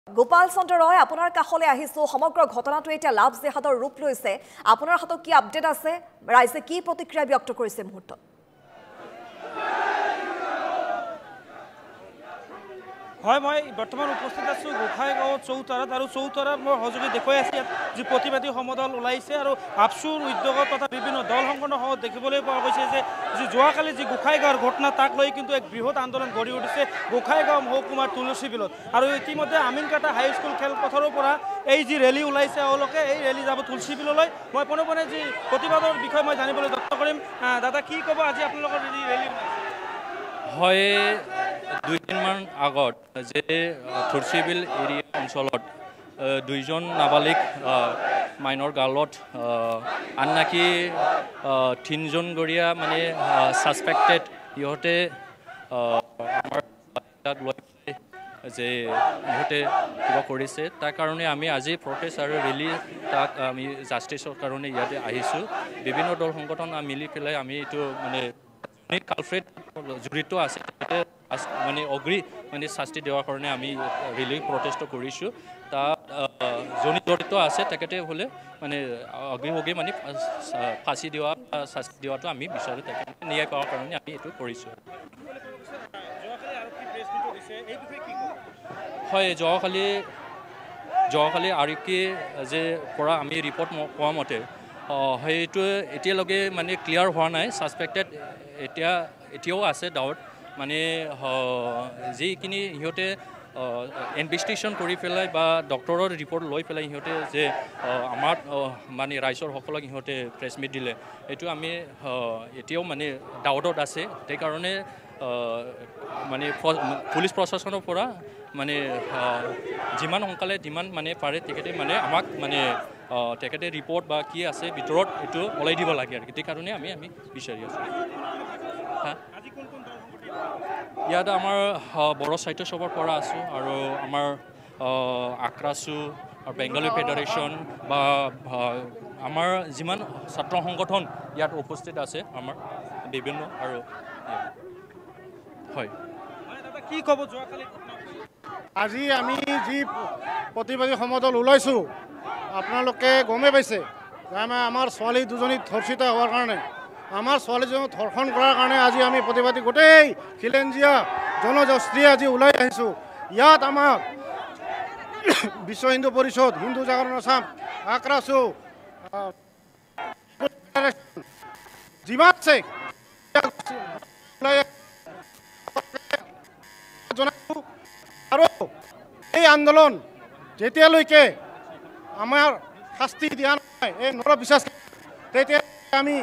গোপাল চন্দ্ৰ ৰয় আপোনাৰ কাষলৈ আহিছো সমগ্ৰ ঘটনাটো এতিয়া লাভ জেহাদৰ ৰূপ লৈছে আপোনাৰ হাতত কি আপডেট আছে ৰাইজে কি প্ৰতিক্ৰিয়া ব্যক্ত কৰিছে মুহূৰ্তত হয় মই বৰ্তমান উপস্থিত আছো গোসাইগাঁও চৌতাৰাত আৰু চৌতাৰাত মই সহযোগী দেখুৱাই আছে যি প্ৰতিবাদী সমদল ওলাইছে আৰু আপচুৰ উদ্যোগত তথা বিভিন্ন দল সংগঠনৰ সহ দেখিবলৈ পোৱা গৈছে যে যি যোৱাকালি যি গোসাইগাঁৱৰ ঘটনা তাক লৈ কিন্তু এক বৃহৎ আন্দোলন গঢ়ি উঠিছে গোসাইগাঁও মহকুমাৰ তুলসী বিলত আৰু ইতিমধ্যে আমিনকাটা হাইস্কুল খেলপথাৰৰ পৰা এই যি ৰেলী ওলাইছে তেওঁলোকে এই ৰেলী যাব তুলসী বিললৈ মই পোনে যি প্ৰতিবাদৰ বিষয়ে মই জানিবলৈ যত্ন কৰিম দাদা কি ক'ব আজি আপোনালোকৰ যি ৰেলী হয় 2 দিনমান আগত যে তুলসীবিল এৰিয়া অঞ্চলত দুইজন নাবালিক মাইনৰ গালত আনকি 3জন গৰিয়া মানে সাসপেক্টেড ইহঁতে আমাৰ লৈ যে ইহঁতে কিবা কৰিছে তাৰ কাৰণে আমি আজি প্ৰটেষ্ট আৰু ৰেলী তাক আমি জাষ্টিছৰ কাৰণে ইয়াতে আহিছোঁ বিভিন্ন দল সংগঠন মিলি পেলাই আমি এইটো মানে কালফ্ৰেট জড়িত আছে মানে অগ্ৰি মানে শাস্তি দেওয়াৰ কাৰণে আমি ৰেলী প্ৰটেষ্ট কৰিছোঁ তাত যোন জড়িত আছে তেখেতে হ'লে মানে অগ্ৰি মানে ফাঁচি দেওয়া শাস্তি দেওয়াটো আমি বিচাৰোঁ তেখেতে ন্যায় পাৱাৰ কাৰণে আমি এইটো কৰিছোঁ হয় যোৱাকালি আৰক্ষী যে পৰা আমি ৰিপৰ্ট পোৱা মতে সেইটো এতিয়ালৈকে মানে ক্লিয়াৰ হোৱা নাই ছাছপেক্টেড এতিয়াও আছে ডাউট মানে যিখিনি সিহঁতে ইনভেষ্টিগেশ্যন কৰি পেলাই বা ডক্টৰৰ ৰিপৰ্ট লৈ পেলাই সিহঁতে যে আমাৰ মানে ৰাইজৰ সকলক সিহঁতে প্ৰেছ মিট দিলে এইটো আমি এতিয়াও মানে ডাউটত আছে সেইকাৰণে মানে পুলিচ প্ৰশাসনৰ পৰা মানে যিমান সোনকালে যিমান মানে পাৰে তেখেতে মানে আমাক মানে তেখেতে ৰিপৰ্ট বা কি আছে ভিতৰত এইটো ওলাই দিব লাগে আৰু সেইকাৰণে আমি বিচাৰি আছোঁ ইয়াত আমাৰ বড়ো সাহিত্য সভাৰ পৰা আছোঁ আৰু আমাৰ আক্ৰাছু আৰু বেংগলী ফেডাৰেশ্যন বা আমাৰ যিমান ছাত্ৰ সংগঠন ইয়াত উপস্থিত আছে আমাৰ বিভিন্ন আৰু হয় কি ক'ব যোৱাকালি আজি আমি যি প্ৰতিবাদী সমদল ওলাইছোঁ আপোনালোকে গমেই পাইছে যে আমাৰ ছোৱালী দুজনী ধৰ্ষিত হোৱাৰ কাৰণে আমাৰ ছোৱালীজনক ধৰ্ষণ কৰাৰ কাৰণে আজি আমি প্ৰতিবাদী গোটেই খিলেঞ্জীয়া জনগোষ্ঠী আজি ওলাই আহিছোঁ ইয়াত আমাক বিশ্ব হিন্দু পৰিষদ হিন্দু জাগৰণ আসাম আক্ৰাছু যিমান আছে আৰু এই আন্দোলন যেতিয়ালৈকে আমাৰ শাস্তি দিয়া নহয় এই নৰবিশ্বাস তেতিয়া আমি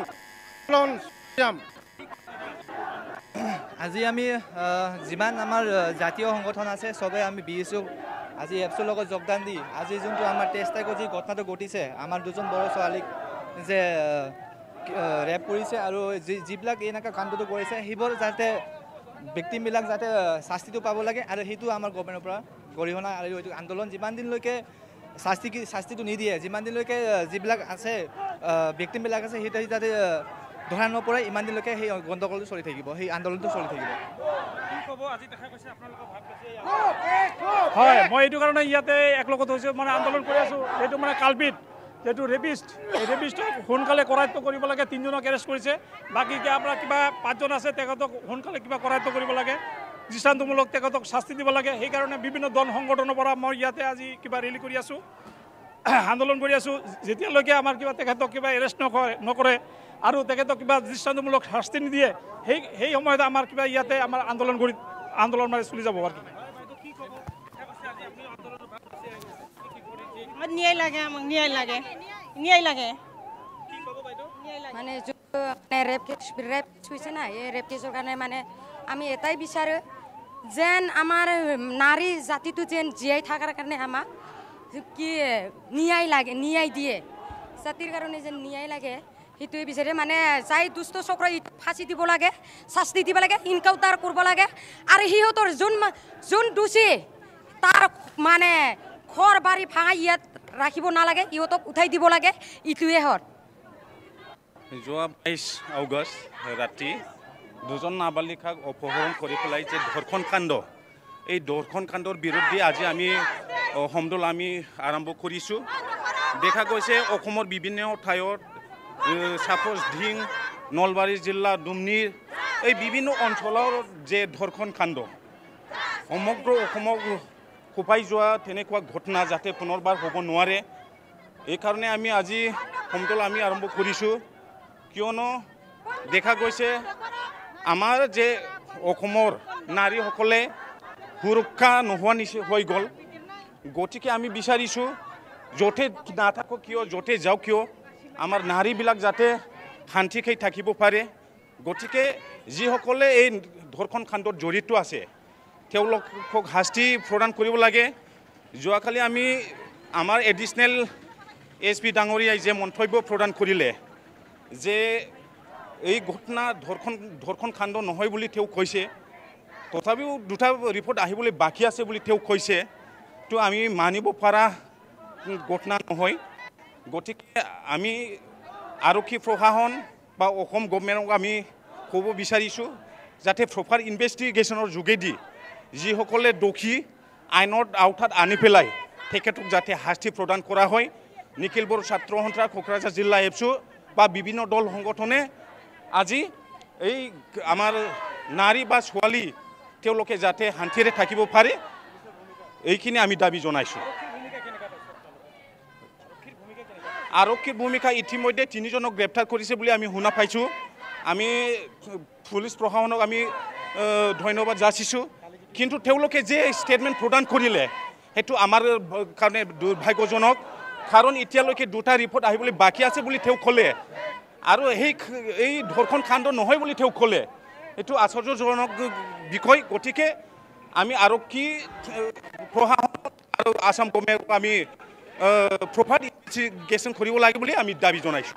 আজি আমি যিমান আমাৰ জাতীয় সংগঠন আছে চবে আমি BSU আজি এপছৰ লগত যোগদান দি আজি যোনটো আমাৰ 23 তাৰিখত যি ঘটনাটো ঘটিছে আমাৰ দুজন বড়ো ছোৱালীক যে ৰেপ কৰিছে আৰু যিবিলাক এনেকুৱা কাণ্ডটো কৰিছে সেইবোৰ যাতে ব্যক্তিবিলাক যাতে শাস্তিটো পাব লাগে আৰু সেইটো আমাৰ গভৰ্ণমেণ্টৰ পৰা গৰিহণা আৰু এইটো আন্দোলন যিমান দিনলৈকে শাস্তিটো নিদিয়ে যিমান দিনলৈকে যিবিলাক আছে ব্যক্তিবিলাক আছে সেইটো যাতে ধৰা নপৰে ইমান দিনলৈকে সেই গণ্ডগোলটো চলি থাকিব সেই আন্দোলনটো চলি থাকিব হয় মই এইটো কাৰণে ইয়াতে একলগত হৈছোঁ মানে আন্দোলন কৰি আছোঁ এইটো মানে কালপিত যেটো ৰেপিষ্ট এই ৰেপিষ্টক সোনকালে কৰায়ত্ব কৰিব লাগে 3জনক এৰেষ্ট কৰিছে বাকী আপোনাৰ কিবা 5জন আছে তেখেতক সোনকালে কিবা কৰায়ত্ব কৰিব লাগে দৃষ্টান্তমূলক তেখেতক শাস্তি দিব লাগে সেইকাৰণে বিভিন্ন দল সংগঠনৰ পৰা মই ইয়াতে আজি কিবা ৰেলী কৰি আছোঁ আন্দোলন কৰি আছোঁ যেতিয়ালৈকে আমাৰ কিবা তেখেতক কিবা এৰেষ্ট নকৰে আৰু তেখেতক কিবা দৃষ্টান্তমূলক শাস্তি নিদিয়ে সেই সময়ত আমাৰ কিবা ইয়াতে আমাৰ আন্দোলন মানে চলি যাব আৰু ন্যায় লাগে আমাক ন্যায় লাগে মানে ৰেপ কেছ হৈছে না এই ৰেপ কেছৰ কাৰণে মানে আমি এটাই বিচাৰোঁ যেন আমাৰ নাৰী জাতিটো যেন জীয়াই থকাৰ কাৰণে আমাক কি ন্যায় দিয়ে জাতিৰ কাৰণে যেন ন্যায় লাগে সেইটোৱে বিচাৰে মানে যাই দুষ্ট চক্ৰ ফাঁচি দিব লাগে শাস্তি দিব লাগে ইনকাউণ্টাৰ কৰিব লাগে আৰু সিহঁতৰ যোন দোষী তাৰ মানে ঘৰ বাৰী ভাঙা ইয়াত ৰাখিব নালাগে ইহঁতক উঠাই দিব লাগে ইটোৱে হ'ল যোৱা 22 আগষ্ট ৰাতি দুজন নাবালিকাক অপহৰণ কৰি পেলাই যে ধৰ্ষণ কাণ্ড এই ধৰ্ষণ কাণ্ডৰ বিৰুদ্ধে আজি আমি সমদল আমি আৰম্ভ কৰিছোঁ। দেখা গৈছে অসমৰ বিভিন্ন ঠাইত সাপোজ ধিং নলবাৰী জিলা ডুমনিৰ এই বিভিন্ন অঞ্চলৰ যে ধৰ্ষণ কাণ্ড সমগ্ৰ অসমক কোপাই যোৱা তেনেকুৱা ঘটনা যাতে পুনৰবাৰ হ'ব নোৱাৰে এইকাৰণে আমি আজি সমদল আমি আৰম্ভ কৰিছোঁ। কিয়নো দেখা গৈছে আমাৰ যে অসমৰ নাৰীসকলে সুৰক্ষা নোহোৱা নিচিনা হৈ গ'ল। গতিকে আমি বিচাৰিছোঁ য'তে নাথাকক কিয় য'তে যাওক কিয় আমাৰ নাৰীবিলাক যাতে শান্তিকৈ থাকিব পাৰে। গতিকে যিসকলে এই ধৰ্ষণ কাণ্ডত জড়িত আছে তেওঁলোকক শাস্তি প্ৰদান কৰিব লাগে। যোৱাকালি আমি আমাৰ এডিশ্যনেল SP ডাঙৰীয়াই যে মন্তব্য প্ৰদান কৰিলে যে এই ঘটনা ধৰ্ষণ কাণ্ড নহয় বুলি তেওঁ কৈছে, তথাপিও দুটা ৰিপৰ্ট আহিবলৈ বাকী আছে বুলি তেওঁ কৈছে। তো আমি মানিব পৰা ঘটনা নহয়। গতিকে আমি আৰক্ষী প্ৰশাসন বা অসম গভৰ্ণমেণ্টক আমি ক'ব বিচাৰিছোঁ যাতে প্ৰপাৰ ইনভেষ্টিগেশ্যনৰ যোগেদি যিসকলে দোষী আইনৰ আওতাত আনি পেলাই তেখেতক যাতে শাস্তি প্ৰদান কৰা হয়। নিখিল বড়ো ছাত্ৰ সন্থা কোকৰাঝাৰ জিলা এপছু বা বিভিন্ন দল সংগঠনে আজি এই আমাৰ নাৰী বা ছোৱালী তেওঁলোকে যাতে শান্তিৰে থাকিব পাৰে এইখিনি আমি দাবী জনাইছোঁ। আৰক্ষীৰ ভূমিকা ইতিমধ্যে 3 জনক গ্ৰেপ্তাৰ কৰিছে বুলি আমি শুনা পাইছোঁ। আমি পুলিচ প্ৰশাসনক আমি ধন্যবাদ যাচিছোঁ। কিন্তু তেওঁলোকে যে ষ্টেটমেণ্ট প্ৰদান কৰিলে সেইটো আমাৰ কাৰণে দুৰ্ভাগ্যজনক। কাৰণ এতিয়ালৈকে দুটা ৰিপৰ্ট আহিবলৈ বাকী আছে বুলি তেওঁ ক'লে আৰু এই ধৰ্ষণ কাণ্ড নহয় বুলি তেওঁ ক'লে। এইটো আশ্চৰ্যজনক বিষয়। গতিকে আমি আৰক্ষী প্ৰশাসন আৰু আসাম গভৰ্ণমেণ্টক আমি প্ৰপাৰ ইনভেষ্টিগেশ্যন কৰিব লাগে বুলি আমি দাবী জনাইছোঁ।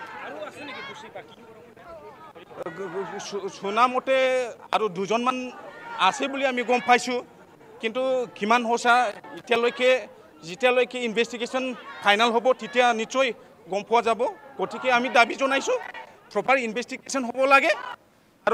শুনামতে আৰু 2জনমান আছে বুলি আমি গম পাইছোঁ। কিন্তু কিমান সঁচা যেতিয়ালৈকে ইনভেষ্টিগেশ্যন ফাইনেল হ'ব তেতিয়া নিশ্চয় গম পোৱা যাব। গতিকে আমি দাবী জনাইছোঁ প্ৰপাৰ ইনভেষ্টিগেশ্যন হ'ব লাগে আৰু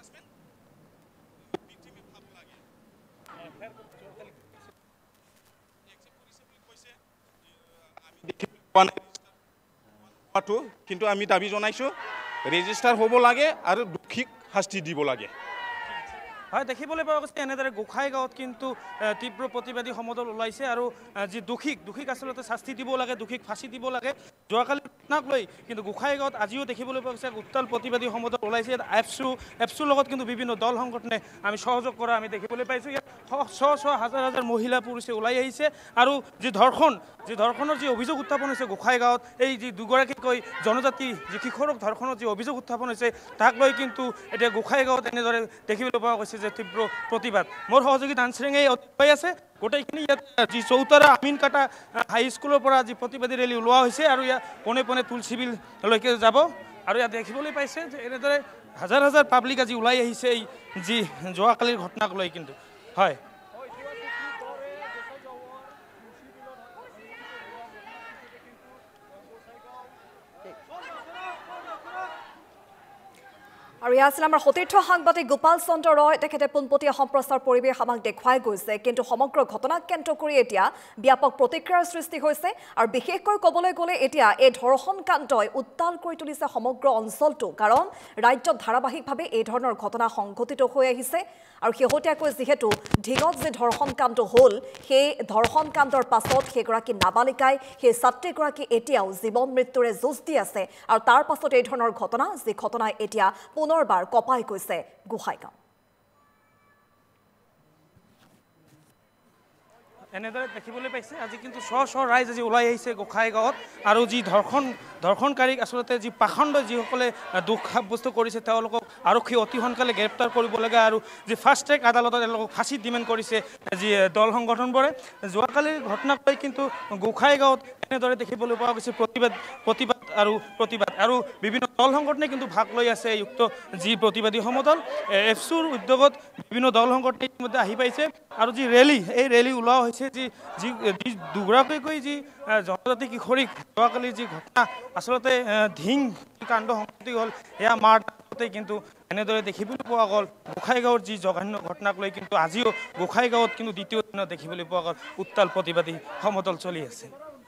কিন্তু আমি দাবী জনাইছোঁ ৰেজিষ্টাৰ হ'ব লাগে আৰু দোষীক শাস্তি দিব লাগে। হয়, দেখিবলৈ পোৱা গৈছে এনেদৰে গোসাইগাঁৱত কিন্তু তীব্ৰ প্ৰতিবাদী সমদল ওলাইছে আৰু যি দোষীক আচলতে শাস্তি দিব লাগে, দোষীক ফাঁচি দিব লাগে। যোৱাকালি ঘটনাক লৈ কিন্তু গোসাইগাঁৱত আজিও দেখিবলৈ পোৱা গৈছে উত্তাল প্ৰতিবাদী সমদল ওলাইছে। এপছুৰ লগত কিন্তু বিভিন্ন দল সংগঠনে আমি সহযোগ কৰা আমি দেখিবলৈ পাইছোঁ। ইয়াত হাজাৰ মহিলা পুৰুষে ওলাই আহিছে আৰু যি ধৰ্ষণৰ যি অভিযোগ উত্থাপন হৈছে গোসাইগাঁৱত, এই যি দুগৰাকীকৈ জনজাতি যি কিশোৰক ধৰ্ষণৰ যি অভিযোগ উত্থাপন হৈছে তাক লৈ কিন্তু এতিয়া গোসাইগাঁৱত এনেদৰে দেখিবলৈ পোৱা গৈছে যে তীব্ৰ প্ৰতিবাদ। মোৰ সহযোগী দানশ্ৰেঙে হৈ আছে। গোটেইখিনি ইয়াত যি চৌতাৰা আমিনকাটা হাইস্কুলৰ পৰা যি প্ৰতিবাদী ৰেলী ওলোৱা হৈছে আৰু ইয়াত পোনে পোনে তুলসীবিললৈকে যাব আৰু ইয়াত দেখিবলৈ পাইছে যে এনেদৰে হাজাৰ পাব্লিক আজি ওলাই আহিছে এই যি যোৱাকালিৰ ঘটনাক লৈ। কিন্তু হয় আৰু এয়া আছিল আমাৰ সতীৰ্থ সাংবাদিক গোপাল চন্দ্ৰ ৰয়। তেখেতে পোনপটীয়া সম্প্ৰচাৰ পৰিৱেশ আমাক দেখুৱাই গৈছে। কিন্তু সমগ্ৰ ঘটনাক কেন্দ্ৰ কৰি এতিয়া ব্যাপক প্ৰতিক্ৰিয়াৰ সৃষ্টি হৈছে আৰু বিশেষকৈ ক'বলৈ গ'লে এতিয়া এই ধৰ্ষণ কাণ্ডই উত্তাল কৰি তুলিছে সমগ্ৰ অঞ্চলটো। কাৰণ ৰাজ্যত ধাৰাবাহিকভাৱে এই ধৰণৰ ঘটনা সংঘটিত হৈ আহিছে আৰু শেহতীয়াকৈ যিহেতু ঢিঙত যে ধৰ্ষণ কাণ্ড হ'ল সেই ধৰ্ষণ কাণ্ডৰ পাছত সেইগৰাকী নাবালিকাই সেই ছাত্ৰীগৰাকী এতিয়াও জীৱন মৃত্যুৰে যুঁজ দি আছে আৰু তাৰ পাছত এই ধৰণৰ ঘটনা যি ঘটনাই এতিয়া পুনৰবাৰ কঁপাই গৈছে গোসাইগাঁও। এনেদৰে দেখিবলৈ পাইছে আজি কিন্তু ৰাইজ আজি ওলাই আহিছে গোসাইগাঁৱত আৰু যি ধৰ্ষণকাৰীক আচলতে যি পাখণ্ড যিসকলে দোষ সাব্যস্ত কৰিছে তেওঁলোকক আৰক্ষী অতি সোনকালে গ্ৰেপ্তাৰ কৰিব লাগে আৰু যি ফাষ্ট ট্ৰেক আদালতত তেওঁলোকক ফাঁচি ডিমাণ্ড কৰিছে যি দল সংগঠনবোৰে। যোৱাকালিৰ ঘটনাক লৈ কিন্তু গোসাইগাঁৱত এনেদৰে দেখিবলৈ পোৱা গৈছে প্ৰতিবাদ আৰু বিভিন্ন দল সংগঠনে কিন্তু ভাগ লৈ আছে এই উক্ত যি প্ৰতিবাদী সমদল। এপছুৰ উদ্যোগত বিভিন্ন দল সংগঠনে ইতিমধ্যে আহি পাইছে আৰু যি এই ৰেলী ওলোৱা হৈছে যি দুগৰাকীকৈ যি জনজাতি কিশোৰীক যোৱাকালি যি ঘটনা আচলতে ধিং কাণ্ড সংঘটিত হ'ল এয়া মাৰ কিন্তু এনেদৰে দেখিবলৈ পোৱা গ'ল গোসাইগাঁৱৰ যি জঘন্য ঘটনাক লৈ কিন্তু আজিও গোসাইগাঁৱত কিন্তু দ্বিতীয় দিনত দেখিবলৈ পোৱা গ'ল উত্তাল প্ৰতিবাদী সমদল চলি আছে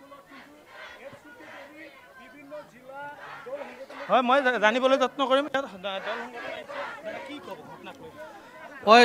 হয় মই জানিবলৈ যত্ন কৰিম হয়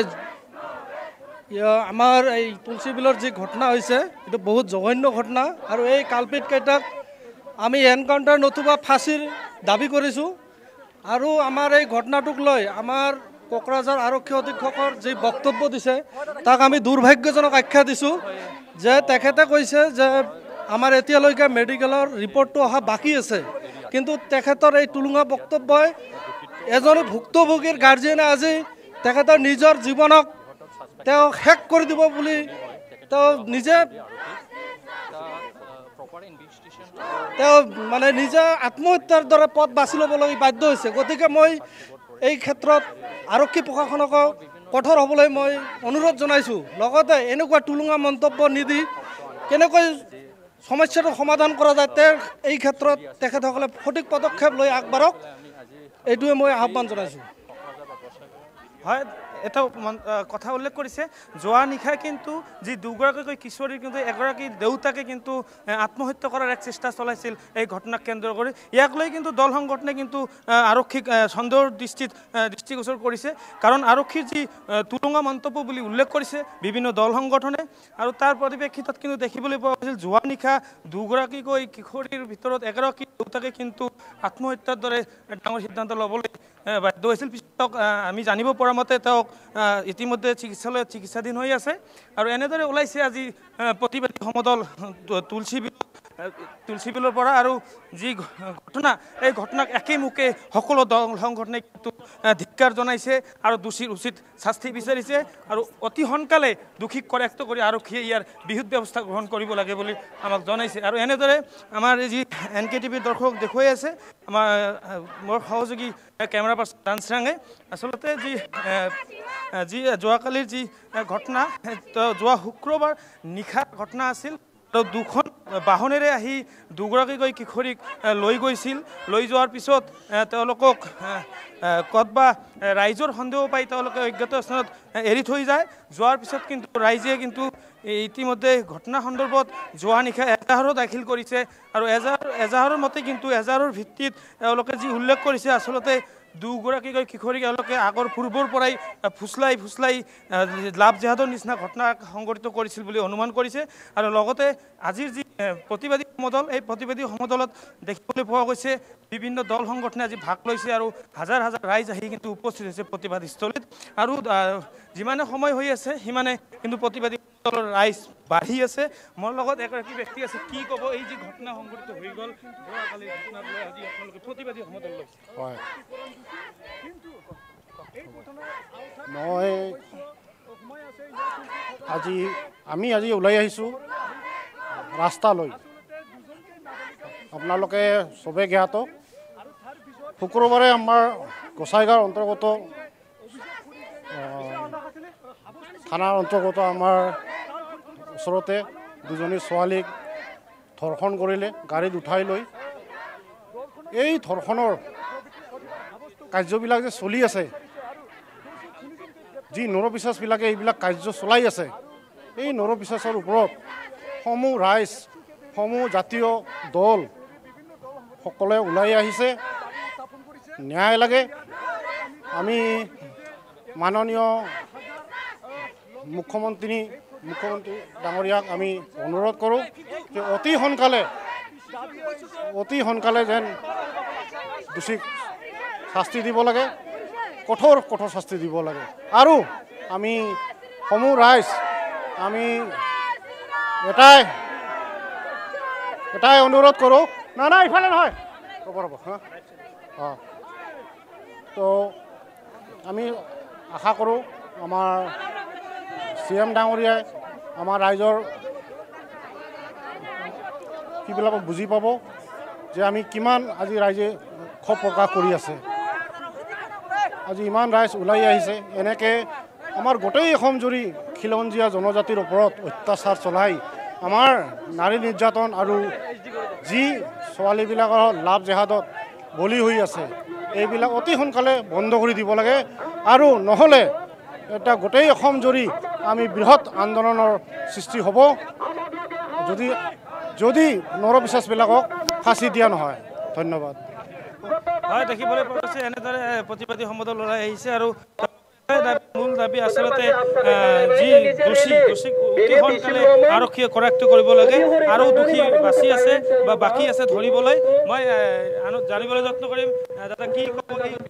আমাৰ এই তুলসী বিলৰ যি ঘটনা হৈছে এইটো বহুত জঘন্য ঘটনা আৰু এই কালপিত কেইটাক আমি এনকাউণ্টাৰ নতুবা ফাঁচীৰ দাবী কৰিছোঁ আৰু আমাৰ এই ঘটনাটোক লৈ আমাৰ কোকৰাঝাৰ আৰক্ষী অধীক্ষকৰ যি বক্তব্য দিছে তাক আমি দুৰ্ভাগ্যজনক আখ্যা দিছোঁ যে তেখেতে কৈছে যে আমাৰ এতিয়ালৈকে মেডিকেলৰ ৰিপৰ্টটো অহা বাকী আছে কিন্তু তেখেতৰ এই টুলুঙা বক্তব্যই এজনী ভুক্তভোগীৰ গাৰ্জিয়ানে আজি তেখেতৰ নিজৰ জীৱনক তেওঁ শেষ কৰি দিব বুলি তেওঁ নিজে তেওঁ মানে নিজে আত্মহত্যাৰ দৰে পথ বাছি ল'বলৈ বাধ্য হৈছে গতিকে মই এই ক্ষেত্ৰত আৰক্ষী প্ৰশাসনক কঠোৰ হ'বলৈ মই অনুৰোধ জনাইছোঁ লগতে এনেকুৱা টুলুঙা মন্তব্য নিদি কেনেকৈ সমস্যাটো সমাধান কৰা যায় এই ক্ষেত্ৰত তেখেতসকলে সঠিক পদক্ষেপ লৈ আগবাঢ়ক এইটোৱে মই আহ্বান জনাইছোঁ হয় এটা কথা উল্লেখ কৰিছে যোৱা নিশা কিন্তু যি দুগৰাকীকৈ কিশোৰীৰ কিন্তু এগৰাকী দেউতাকে কিন্তু আত্মহত্যা কৰাৰ এক চেষ্টা চলাইছিল এই ঘটনাক কেন্দ্ৰ কৰি ইয়াক লৈ কিন্তু দল সংগঠনে কিন্তু আৰক্ষীক সন্দেহৰ দৃষ্টিগোচৰ কৰিছে কাৰণ আৰক্ষীৰ যি টুলুঙা মন্তব্য বুলি উল্লেখ কৰিছে বিভিন্ন দল সংগঠনে আৰু তাৰ পৰিপ্ৰেক্ষিতত কিন্তু দেখিবলৈ পোৱা গৈছিল যোৱা নিশা দুগৰাকীকৈ কিশোৰীৰ ভিতৰত এগৰাকী দেউতাকে কিন্তু আত্মহত্যাৰ দৰে ডাঙৰ সিদ্ধান্ত ল'বলৈ বাধ্য হৈছিল পিছত আমি জানিব পৰা মতে তেওঁক ইতিমধ্যে চিকিৎসালয়ত চিকিৎসাধীন হৈ আছে আৰু এনেদৰে ওলাইছে আজি প্ৰতিবাদী সমদল তুলসী বিলৰ পৰা আৰু যি ঘটনা এই ঘটনাক একেমুখে সকলো দল সংগঠনে কিন্তু ধিক্কাৰ জনাইছে আৰু দোষীৰ উচিত শাস্তি বিচাৰিছে আৰু অতি সোনকালে দোষীক কৰেক্ট কৰি আৰক্ষীয়ে ইয়াৰ বিহিত ব্যৱস্থা গ্ৰহণ কৰিব লাগে বুলি আমাক জনাইছে আৰু এনেদৰে আমাৰ যি NKTVৰ দৰ্শক দেখুৱাই আছে আমাৰ মোৰ সহযোগী কেমেৰা পাৰ্চন ডান্সৰাঙে আচলতে যি যোৱাকালিৰ যি ঘটনা যোৱা শুক্ৰবাৰ নিশা ঘটনা আছিল আৰু দুখন বাহনেৰে আহি দুগৰাকীকৈ কিশোৰীক লৈ গৈছিল লৈ যোৱাৰ পিছত তেওঁলোকক কতবা ৰাইজৰ সন্দেহ পাই তেওঁলোকে অজ্ঞাত স্থানত এৰি থৈ যায় যোৱাৰ পিছত কিন্তু ৰাইজে কিন্তু ইতিমধ্যে ঘটনা সন্দৰ্ভত যোৱা নিশা এজাহাৰো দাখিল কৰিছে আৰু এজাহাৰৰ মতে কিন্তু এজাহাৰৰ ভিত্তিত তেওঁলোকে যি উল্লেখ কৰিছে আচলতে দুগৰাকীকৈ কিশোৰীক এওঁলোকে আগৰ পূৰ্বৰ পৰাই ফুচলাই লাভ জেহাদৰ নিচিনা ঘটনা সংঘটিত কৰিছিল বুলি অনুমান কৰিছে আৰু লগতে আজিৰ যি প্ৰতিবাদী সমদল এই প্ৰতিবাদী সমদলত দেখিবলৈ পোৱা গৈছে বিভিন্ন দল সংগঠনে আজি ভাগ লৈছে আৰু হাজাৰ হাজাৰ ৰাইজ আহি কিন্তু উপস্থিত হৈছে প্ৰতিবাদস্থলীত আৰু যিমানে সময় হৈ আছে সিমানে কিন্তু প্ৰতিবাদী দলৰ ৰাইজ বাঢ়ি আছে মোৰ লগত এগৰাকী ব্যক্তি আছে কি ক'ব এই যি ঘটনা সংঘটিত হৈ গ'ল যোৱাকালিৰ ঘটনাক লৈ আজি আপোনালোকে প্ৰতিবাদী সমদল লৈছে হয় মই আজি ওলাই আহিছোঁ ৰাস্তালৈ আপোনালোকে চবে জ্ঞাত শুক্ৰবাৰে আমাৰ গোসাইগাঁৱৰ অন্তৰ্গত থানাৰ অন্তৰ্গত আমাৰ ওচৰতে দুজনী ছোৱালীক ধৰ্ষণ কৰিলে গাড়ীত উঠাই লৈ এই ধৰ্ষণৰ কাৰ্যবিলাক যে চলি আছে যি নৰপিচাচবিলাকে এইবিলাক কাৰ্য চলাই আছে এই নৰপিচাচৰ ওপৰত সমূহ ৰাইজ সমূহ জাতীয় দল সকলে ওলাই আহিছে ন্যায় লাগে আমি মাননীয় মুখ্যমন্ত্ৰী ডাঙৰীয়াক আমি অনুৰোধ কৰোঁ যে অতি সোনকালে যেন দোষীক শাস্তি দিব লাগে কঠোৰ শাস্তি দিব লাগে আৰু আমি সমূহ ৰাইজ আমি এটাই অনুৰোধ কৰোঁ না ইফালে নহয় ৰ'ব তো আমি আশা কৰোঁ আমাৰ CM ডাঙৰীয়াই আমাৰ ৰাইজৰ কিবিলাকক বুজি পাব যে আমি কিমান আজি ৰাইজে ক্ষোভ প্ৰকাশ কৰি আছে আজি ইমান ৰাইজ ওলাই আহিছে এনেকৈ আমাৰ গোটেই অসম জুৰি খিলঞ্জীয়া জনজাতিৰ ওপৰত অত্যাচাৰ চলাই আমাৰ নাৰী নিৰ্যাতন আৰু যি ছোৱালীবিলাকৰ লাভ জেহাদত বলি হৈ আছে এইবিলাক অতি সোনকালে বন্ধ কৰি দিব লাগে আৰু নহ'লে এটা গোটেই অসম জুৰি আমি বৃহৎ আন্দোলনৰ সৃষ্টি হ'ব যদি নৰবিশ্বাসবিলাকক ফাঁচি দিয়া নহয়। ধন্যবাদ। হয়, দেখিবলৈ পোৱা গৈছে এনেদৰে প্ৰতিবাদী সমদল ওলাই আহিছে আৰু মূল দাবী আচলতে যি দোষীক অতি সোনকালে আৰক্ষীয়ে কৰায়ত্ব কৰিব লাগে আৰু দোষী বাচি আছে বা বাকী আছে ধৰিবলৈ। মই জানিবলৈ যত্ন কৰিম দাদা কি ক'ব।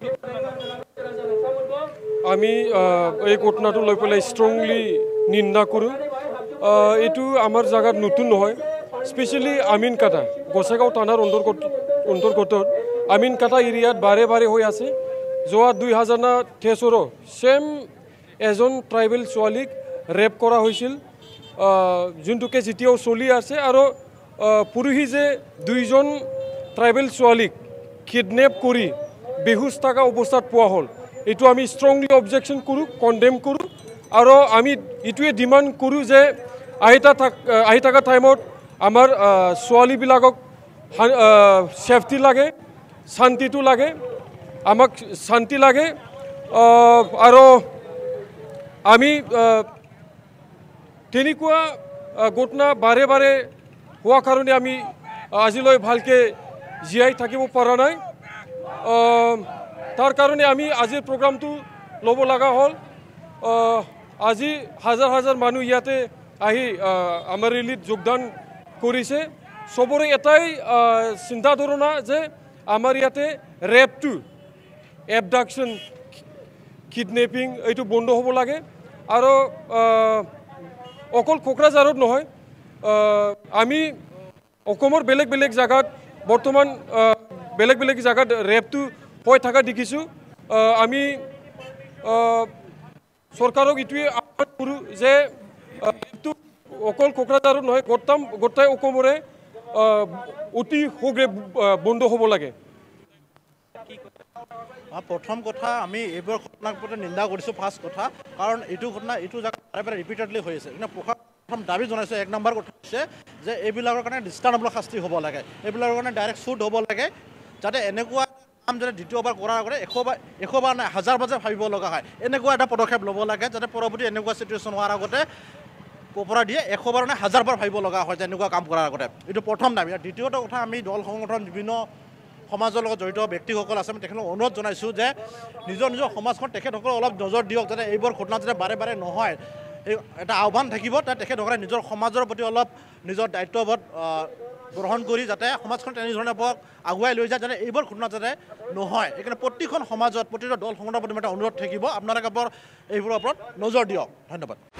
আমি এই ঘটনাটো লৈ পেলাই ষ্ট্ৰংলি নিন্দা কৰোঁ। এইটো আমাৰ জেগাত নতুন নহয়, স্পেচিয়েলি আমিনকাটা গোসাইগাঁও থানাৰ অন্তৰ্গত আমিনকাটা এৰিয়াত বাৰে বাৰে হৈ আছে। যোৱা 2013 ছেম এজন ট্ৰাইবেল ছোৱালীক ৰেপ কৰা হৈছিল, যোনটো কেছ এতিয়াও চলি আছে। আৰু পৰহি যে 2জন ট্ৰাইবেল ছোৱালীক কিডনেপ কৰি বেহুচ থকা অৱস্থাত পোৱা হ'ল, এইটো আমি ষ্ট্ৰংলি অবজেকশ্যন কৰোঁ, কণ্ডেম কৰোঁ। আৰু আমি এইটোৱে ডিমাণ্ড কৰোঁ যে আহি থকা টাইমত আমাৰ ছোৱালীবিলাকক ছেফটি লাগে, শান্তিটো লাগে, আমাক শান্তি লাগে। আৰু আমি তেনেকুৱা ঘটনা বাৰে বাৰে হোৱা কাৰণে আমি আজিলৈ ভালকৈ জীয়াই থাকিব পৰা নাই। তাৰ কাৰণে আমি আজিৰ প্ৰগ্ৰামটো ল'ব লগা হ'ল। আজি হাজাৰ হাজাৰ মানুহ ইয়াতে আহি আমাৰ ৰেলীত যোগদান কৰিছে। চবৰে এটাই চিন্তাধাৰণা যে আমাৰ ইয়াতে ৰেপটো, এবডাকশ্যন, কিডনেপিং এইটো বন্ধ হ'ব লাগে। আৰু অকল কোকৰাঝাৰত নহয়, আমি অসমৰ বেলেগ বেলেগ জেগাত বৰ্তমান বেলেগ বেলেগ জেগাত ৰেপটো হৈ থকা দেখিছোঁ। আমি চৰকাৰক এইটোৱে আহ্বান কৰোঁ যে ৰেপটো অকল কোকৰাঝাৰত নহয়, গোটেই অসমৰে অতি শীঘ্ৰে বন্ধ হ'ব লাগে। প্ৰথম কথা আমি এইবোৰ ঘটনাৰ প্ৰতি নিন্দা কৰিছোঁ। ফাৰ্ষ্ট কথা, কাৰণ এইটো ঘটনা এইটো জেগাত বাৰে বাৰে ৰিপিটেডলি হৈ আছে। কিন্তু প্ৰথম দাবী জনাইছোঁ, 1 নম্বৰ কথা হৈছে যে এইবিলাকৰ কাৰণে দৃষ্টান্তমূলক শাস্তি হ'ব লাগে, এইবিলাকৰ কাৰণে ডাইৰেক্ট শ্বুট হ'ব লাগে, যাতে এনেকুৱা কাম যাতে দ্বিতীয়বাৰ কৰাৰ আগতে 100 বাৰ নাই 1000 বাৰ ভাবিব লগা হয়। এনেকুৱা এটা পদক্ষেপ ল'ব লাগে যাতে পৰৱৰ্তী এনেকুৱা চিটুৱেশ্যন হোৱাৰ আগতে অপৰাধীয়ে 100 বাৰ নাই 1000 বাৰ ভাবিব লগা হয় যে এনেকুৱা কাম কৰাৰ আগতে। এইটো প্ৰথম দাবী। আৰু দ্বিতীয়টো কথা, আমি দল সংগঠন বিভিন্ন সমাজৰ লগত জড়িত ব্যক্তিসকল আছে, আমি তেখেতক অনুৰোধ জনাইছোঁ যে নিজৰ সমাজখন তেখেতসকলে অলপ নজৰ দিয়ক, যাতে এইবোৰ ঘটনা যাতে বাৰে বাৰে নহয়। এই এটা আহ্বান থাকিব, তাত তেখেতসকলে নিজৰ সমাজৰ প্ৰতি অলপ নিজৰ দায়িত্ববোধ গ্ৰহণ কৰি যাতে সমাজখন তেনেধৰণে আগুৱাই লৈ যায়, যাতে এইবোৰ ঘটনা যাতে নহয়। সেইকাৰণে প্ৰতিখন সমাজত প্ৰতিটো দল সংগঠনৰ প্ৰতি এটা অনুৰোধ থাকিব, আপোনালোকে এইবোৰৰ ওপৰত নজৰ দিয়ক। ধন্যবাদ।